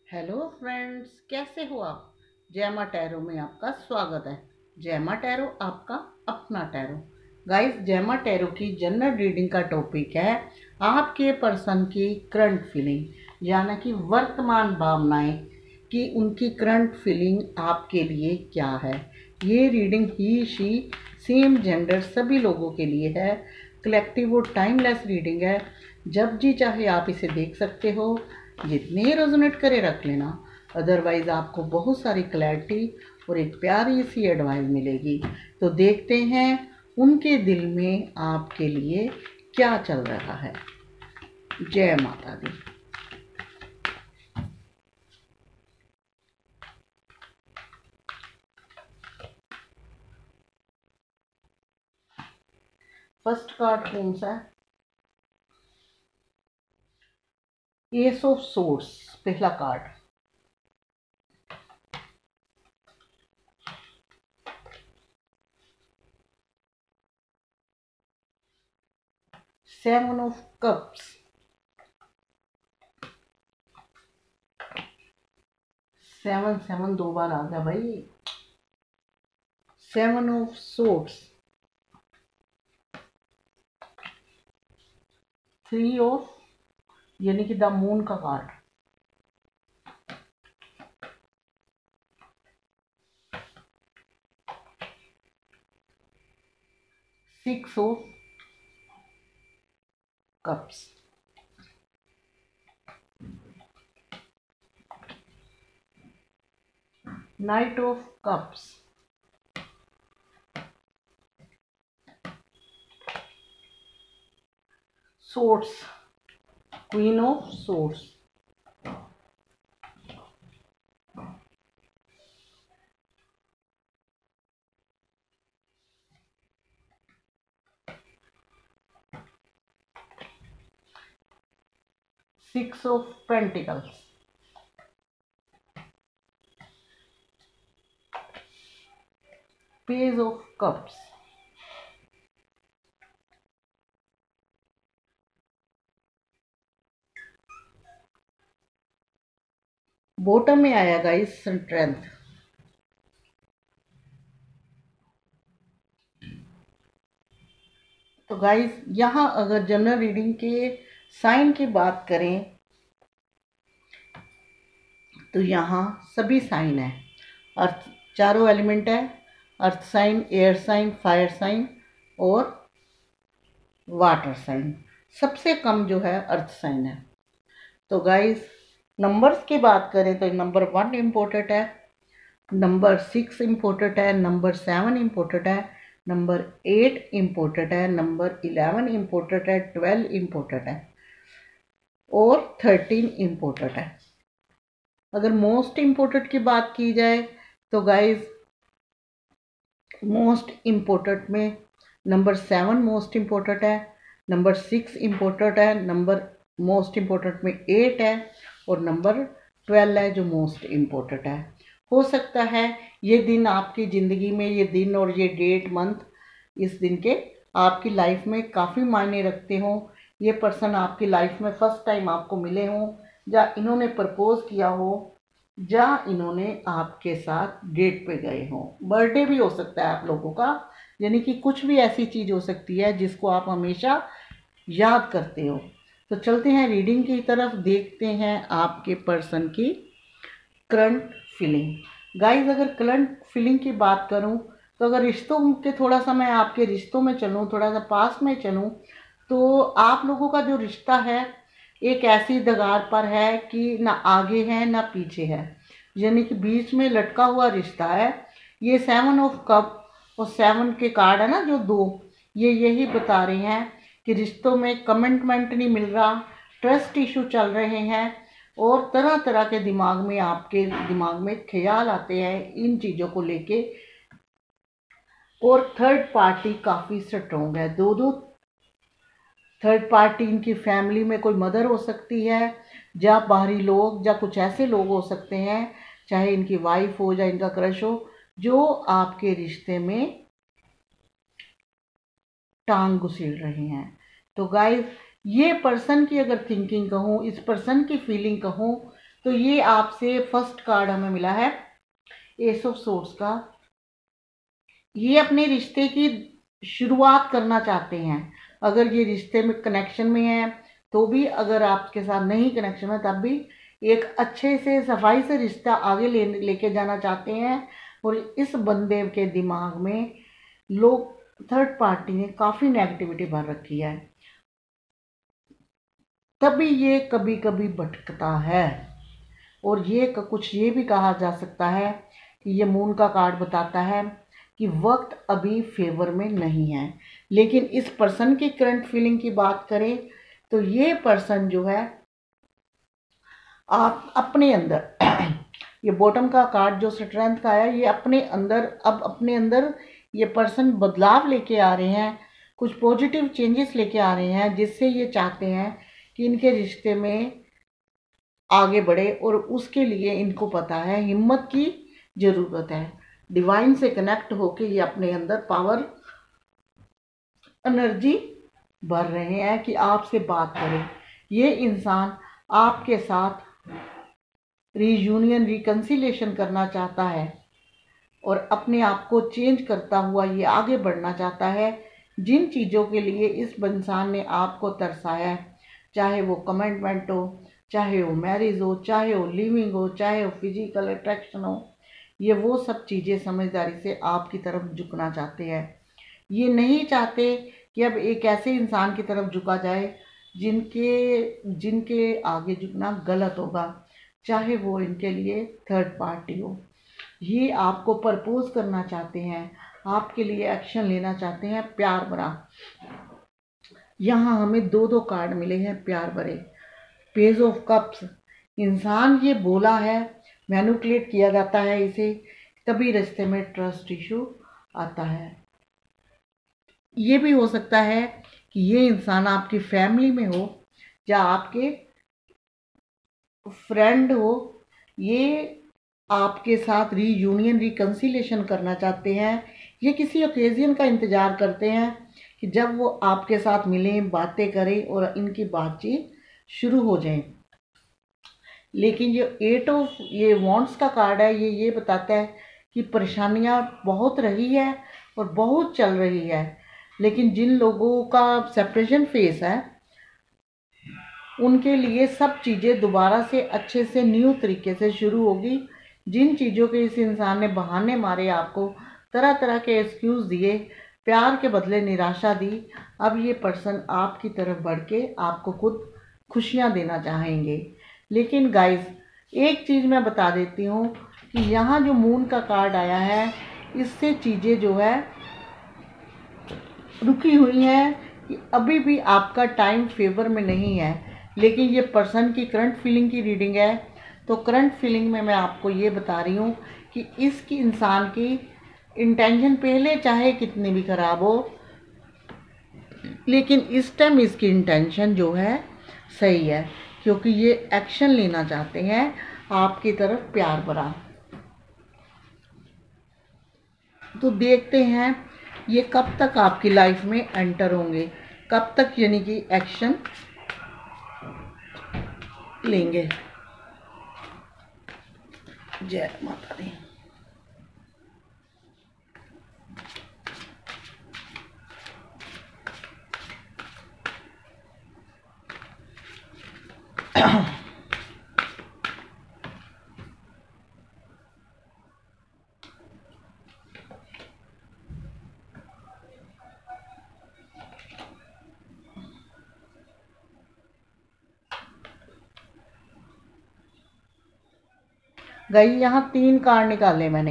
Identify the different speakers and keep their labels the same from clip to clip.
Speaker 1: Hello friends, कैसे हो आप। जैमा टैरो में आपका स्वागत है। जैमा टैरो आपका अपना टैरो। गाइस, जैमा टैरो की जनरल रीडिंग का टॉपिक है आपके पर्सन की करंट फीलिंग, यानी कि वर्तमान भावनाएं कि उनकी करंट फीलिंग आपके लिए क्या है। ये reading he she same gender सभी लोगों के लिए है। कलेक्टिव और टाइमलेस रीडिंग है। जब जी चाहे आप इसे देख सकते हो, जितने रेजोनेट करे रख लेना। अदरवाइज आपको बहुत सारी क्लैरिटी और एक प्यारी सी एडवाइस मिलेगी। तो देखते हैं उनके दिल में आपके लिए क्या चल रहा है। जय माता दी। फर्स्ट कार्ड कौन सा है? एस ऑफ सोर्स, पहला card. Seven of cups, seven seven दो बार आ गया भाई। Seven of swords, three of यानी कि द मून का card, six of cups, knight of cups, swords, queen of swords, six of pentacles, page of cups, bottom में आया गाइस स्ट्रेंथ। तो गाइस, यहाँ अगर जनरल रीडिंग के साइन की बात करें तो यहाँ सभी साइन है। अर्थ, चारों एलिमेंट है। Earth sign, air sign, fire sign और वाटर साइन। सबसे कम जो है अर्थ साइन है। तो गाइस, नंबर्स की बात करें तो नंबर 1 इम्पोर्टेंट है, नंबर 6 इम्पोर्टेंट है, नंबर 7 इम्पोर्टेंट है, नंबर 8 इम्पोर्टेंट है, नंबर 11 इम्पोर्टेंट है, 12 इम्पोर्टेंट है और 13 इम्पोर्टेंट है। अगर मोस्ट इम्पोर्टेंट की बात की जाए तो गाइस, मोस्ट इम्पोर्टेंट में नंबर 7 मोस्ट इम्पोर्टेंट है, नंबर 6 इम्पोर्टेंट है, नंबर मोस्ट इम्पोर्टेंट में 8 है और नंबर 12 है जो मोस्ट इम्पोर्टेंट है। हो सकता है ये दिन आपकी ज़िंदगी में, ये दिन और ये डेट मंथ इस दिन के आपकी लाइफ में काफ़ी मायने रखते हों। ये पर्सन आपकी लाइफ में फर्स्ट टाइम आपको मिले हों, या इन्होंने प्रपोज किया हो, या इन्होंने आपके साथ डेट पे गए हों। बर्थडे भी हो सकता है आप लोगों का, यानी कि कुछ भी ऐसी चीज़ हो सकती है जिसको आप हमेशा याद करते हो। तो चलते हैं रीडिंग की तरफ, देखते हैं आपके पर्सन की करंट फीलिंग। गाइस, अगर करंट फीलिंग की बात करूं तो अगर रिश्तों के, थोड़ा सा मैं आपके रिश्तों में चलूं, थोड़ा सा पास में चलूं, तो आप लोगों का जो रिश्ता है एक ऐसी दगार पर है कि ना आगे है ना पीछे है, यानी कि बीच में लटका हुआ रिश्ता है। ये 7 ऑफ कप और 7 के कार्ड है ना जो दो, ये यही बता रहे हैं कि रिश्तों में कमिटमेंट नहीं मिल रहा, ट्रस्ट इशू चल रहे हैं और तरह तरह के दिमाग में, आपके दिमाग में ख्याल आते हैं इन चीज़ों को लेके। और थर्ड पार्टी काफ़ी स्ट्रॉन्ग है। दो दो थर्ड पार्टी, इनकी फैमिली में कोई मदर हो सकती है, या बाहरी लोग, या कुछ ऐसे लोग हो सकते हैं, चाहे इनकी वाइफ हो या इनका क्रश हो, जो आपके रिश्ते में टांग घुसेड़ रहे हैं। तो गाइस, ये पर्सन की अगर थिंकिंग कहूँ, इस पर्सन की फीलिंग कहूँ, तो ये आपसे फर्स्ट कार्ड हमें मिला है एस ऑफ सोर्ड्स का। ये अपने रिश्ते की शुरुआत करना चाहते हैं, अगर ये रिश्ते में कनेक्शन में है तो भी, अगर आपके साथ नहीं कनेक्शन है तब भी एक अच्छे से सफाई से रिश्ता आगे लेके जाना चाहते हैं। और इस बंदे के दिमाग में लोग, थर्ड पार्टी ने काफ़ी नेगेटिविटी भर रखी है, तभी ये कभी कभी भटकता है। और ये कुछ ये भी कहा जा सकता है कि ये मून का कार्ड बताता है कि वक्त अभी फेवर में नहीं है। लेकिन इस पर्सन की करंट फीलिंग की बात करें तो ये पर्सन जो है आप अपने अंदर ये बॉटम का कार्ड जो स्ट्रेंथ का है, ये अपने अंदर, अब अपने अंदर ये पर्सन बदलाव लेके आ रहे हैं, कुछ पॉजिटिव चेंजेस लेके आ रहे हैं, जिससे ये चाहते हैं कि इनके रिश्ते में आगे बढ़े। और उसके लिए इनको पता है हिम्मत की ज़रूरत है। डिवाइन से कनेक्ट होके ये अपने अंदर पावर एनर्जी भर रहे हैं कि आपसे बात करें। ये इंसान आपके साथ रीयूनियन, रिकन्सिलेशन करना चाहता है और अपने आप को चेंज करता हुआ ये आगे बढ़ना चाहता है। जिन चीज़ों के लिए इस इंसान ने आपको तरसाया है, चाहे वो कमिटमेंट हो, चाहे वो मैरिज हो, चाहे वो लिविंग हो, चाहे वो फिजिकल अट्रैक्शन हो, ये वो सब चीज़ें समझदारी से आपकी तरफ झुकना चाहते हैं। ये नहीं चाहते कि अब एक ऐसे इंसान की तरफ झुका जाए जिनके आगे झुकना गलत होगा, चाहे वो इनके लिए थर्ड पार्टी हो। ये आपको प्रपोज करना चाहते हैं, आपके लिए एक्शन लेना चाहते हैं, प्यार भरा। यहाँ हमें दो दो कार्ड मिले हैं प्यार भरे। पेज ऑफ कप्स, इंसान ये बोला है, मैनिपुलेट किया जाता है इसे, तभी रिश्ते में ट्रस्ट इशू आता है। ये भी हो सकता है कि ये इंसान आपकी फैमिली में हो या आपके फ्रेंड हो, ये आपके साथ रीयूनियन, रिकन्सिलेशन करना चाहते हैं। ये किसी ओकेजन का इंतज़ार करते हैं कि जब वो आपके साथ मिलें, बातें करें और इनकी बातचीत शुरू हो जाए। लेकिन ये वॉन्ट्स का कार्ड है, ये बताता है कि परेशानियां बहुत रही है और बहुत चल रही है। लेकिन जिन लोगों का सेपरेशन फेस है उनके लिए सब चीज़ें दोबारा से अच्छे से न्यू तरीके से शुरू होगी। जिन चीज़ों के इस इंसान ने बहाने मारे, आपको तरह तरह के एक्सक्यूज़ दिए, प्यार के बदले निराशा दी, अब ये पर्सन आपकी तरफ बढ़ के आपको खुद खुशियाँ देना चाहेंगे। लेकिन गाइस, एक चीज़ मैं बता देती हूँ कि यहाँ जो मून का कार्ड आया है, इससे चीज़ें जो है रुकी हुई हैं कि अभी भी आपका टाइम फेवर में नहीं है। लेकिन ये पर्सन की करंट फीलिंग की रीडिंग है, तो करंट फीलिंग में मैं आपको ये बता रही हूँ कि इसकी इंसान की इंटेंशन पहले चाहे कितनी भी ख़राब हो, लेकिन इस टाइम इसकी इंटेंशन जो है सही है, क्योंकि ये एक्शन लेना चाहते हैं आपकी तरफ प्यार भरा। तो देखते हैं ये कब तक आपकी लाइफ में एंटर होंगे, कब तक यानी कि एक्शन लेंगे। जय माता दी। गई यहाँ 3 कार्ड निकाले मैंने।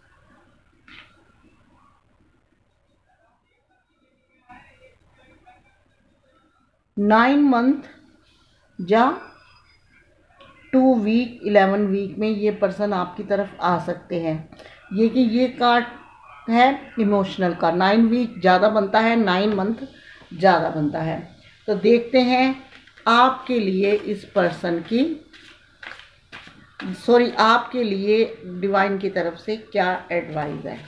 Speaker 1: नाइन मंथ या 2 वीक 11 वीक में ये पर्सन आपकी तरफ आ सकते हैं। ये कार्ड है इमोशनल का। 9 वीक ज़्यादा बनता है, 9 मंथ ज़्यादा बनता है। तो देखते हैं आपके लिए इस पर्सन की आपके लिए डिवाइन की तरफ से क्या एडवाइस है।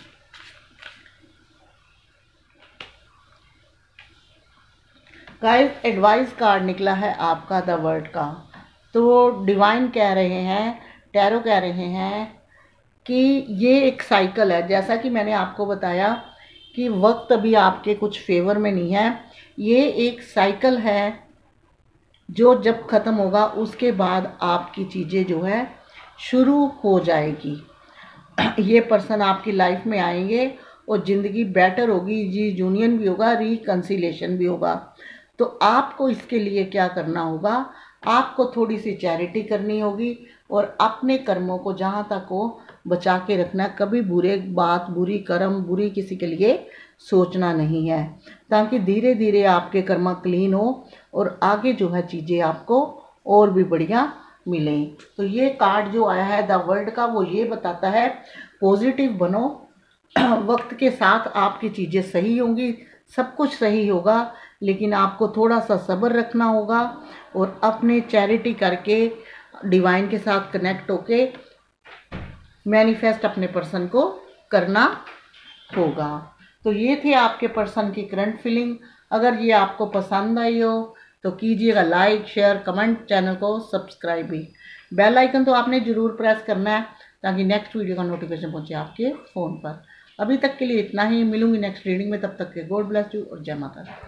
Speaker 1: गाइस, एडवाइस कार्ड निकला है आपका द वर्ड का। तो डिवाइन कह रहे हैं, टैरो कह रहे हैं कि ये एक साइकिल है। जैसा कि मैंने आपको बताया कि वक्त अभी आपके कुछ फेवर में नहीं है, ये एक साइकिल है जो जब ख़त्म होगा उसके बाद आपकी चीज़ें जो है शुरू हो जाएगी। ये पर्सन आपकी लाइफ में आएंगे और ज़िंदगी बेटर होगी, जी यूनियन भी होगा, रिकन्सिलेशन भी होगा। तो आपको इसके लिए क्या करना होगा, आपको थोड़ी सी चैरिटी करनी होगी और अपने कर्मों को जहाँ तक हो बचा के रखना। कभी बुरे बात, बुरी कर्म, बुरी किसी के लिए सोचना नहीं है, ताकि धीरे धीरे आपके कर्म क्लीन हो और आगे जो है चीज़ें आपको और भी बढ़िया मिलें। तो ये कार्ड जो आया है द वर्ल्ड का, वो ये बताता है पॉजिटिव बनो, वक्त के साथ आपकी चीज़ें सही होंगी, सब कुछ सही होगा, लेकिन आपको थोड़ा सा सब्र रखना होगा और अपने चैरिटी करके डिवाइन के साथ कनेक्ट होके मैनिफेस्ट अपने पर्सन को करना होगा। तो ये थे आपके पर्सन की करंट फीलिंग। अगर ये आपको पसंद आई हो तो कीजिएगा लाइक, शेयर, कमेंट, चैनल को सब्सक्राइब भी। बेल आइकन तो आपने ज़रूर प्रेस करना है ताकि नेक्स्ट वीडियो का नोटिफिकेशन पहुंचे आपके फ़ोन पर। अभी तक के लिए इतना ही, मिलूंगी नेक्स्ट रीडिंग में, तब तक के गॉड ब्लेस यू और जय माता दी।